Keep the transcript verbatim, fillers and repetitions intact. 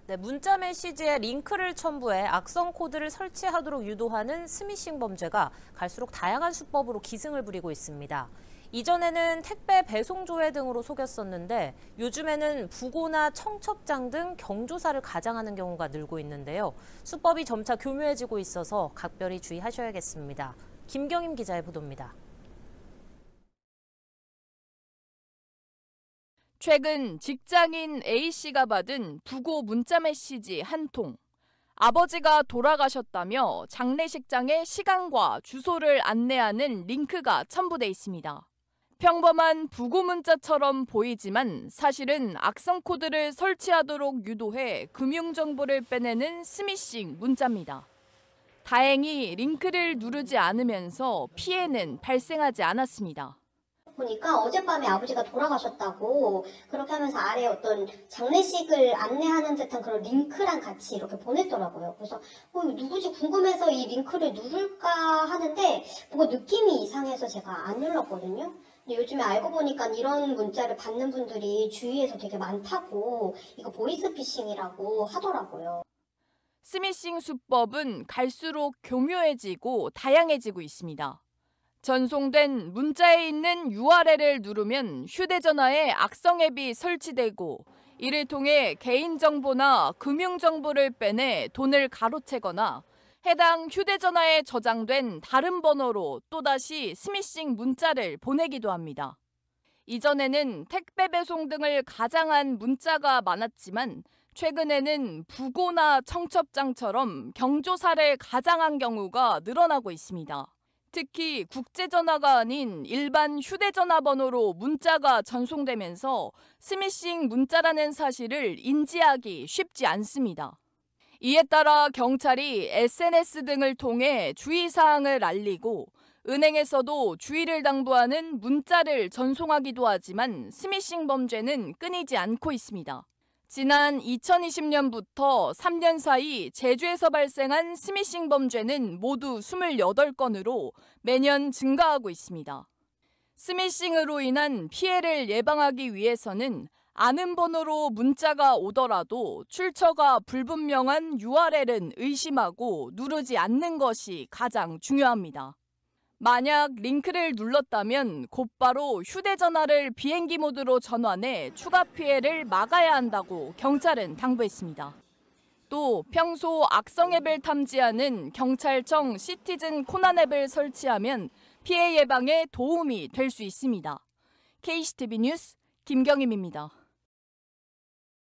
네, 문자 메시지에 링크를 첨부해 악성 코드를 설치하도록 유도하는 스미싱 범죄가 갈수록 다양한 수법으로 기승을 부리고 있습니다. 이전에는 택배 배송 조회 등으로 속였었는데 요즘에는 부고나 청첩장 등 경조사를 가장하는 경우가 늘고 있는데요. 수법이 점차 교묘해지고 있어서 각별히 주의하셔야겠습니다. 김경임 기자의 보도입니다. 최근 직장인 A씨가 받은 부고 문자 메시지 한 통. 아버지가 돌아가셨다며 장례식장의 시간과 주소를 안내하는 링크가 첨부돼 있습니다. 평범한 부고 문자처럼 보이지만 사실은 악성 코드를 설치하도록 유도해 금융정보를 빼내는 스미싱 문자입니다. 다행히 링크를 누르지 않으면서 피해는 발생하지 않았습니다. 보니까 어젯밤에 아버지가 돌아가셨다고 그렇게 하면서 아래에 어떤 장례식을 안내하는 듯한 그런 링크랑 같이 이렇게 보냈더라고요. 그래서 어, 누구지 궁금해서 이 링크를 누를까 하는데 뭔가 느낌이 이상해서 제가 안 눌렀거든요. 근데 요즘에 알고 보니까 이런 문자를 받는 분들이 주위에서 되게 많다고 이거 보이스피싱이라고 하더라고요. 스미싱 수법은 갈수록 교묘해지고 다양해지고 있습니다. 전송된 문자에 있는 유알엘을 누르면 휴대전화에 악성 앱이 설치되고 이를 통해 개인정보나 금융정보를 빼내 돈을 가로채거나 해당 휴대전화에 저장된 다른 번호로 또다시 스미싱 문자를 보내기도 합니다. 이전에는 택배 배송 등을 가장한 문자가 많았지만 최근에는 부고나 청첩장처럼 경조사를 가장한 경우가 늘어나고 있습니다. 특히 국제전화가 아닌 일반 휴대전화 번호로 문자가 전송되면서 스미싱 문자라는 사실을 인지하기 쉽지 않습니다. 이에 따라 경찰이 에스엔에스 등을 통해 주의사항을 알리고 은행에서도 주의를 당부하는 문자를 전송하기도 하지만 스미싱 범죄는 끊이지 않고 있습니다. 지난 이천이십 년부터 삼 년 사이 제주에서 발생한 스미싱 범죄는 모두 이십팔 건으로 매년 증가하고 있습니다. 스미싱으로 인한 피해를 예방하기 위해서는 아는 번호로 문자가 오더라도 출처가 불분명한 유알엘은 의심하고 누르지 않는 것이 가장 중요합니다. 만약 링크를 눌렀다면 곧바로 휴대전화를 비행기 모드로 전환해 추가 피해를 막아야 한다고 경찰은 당부했습니다. 또 평소 악성 앱을 탐지하는 경찰청 시티즌 코난 앱을 설치하면 피해 예방에 도움이 될 수 있습니다. 케이씨티비 뉴스 김경임입니다.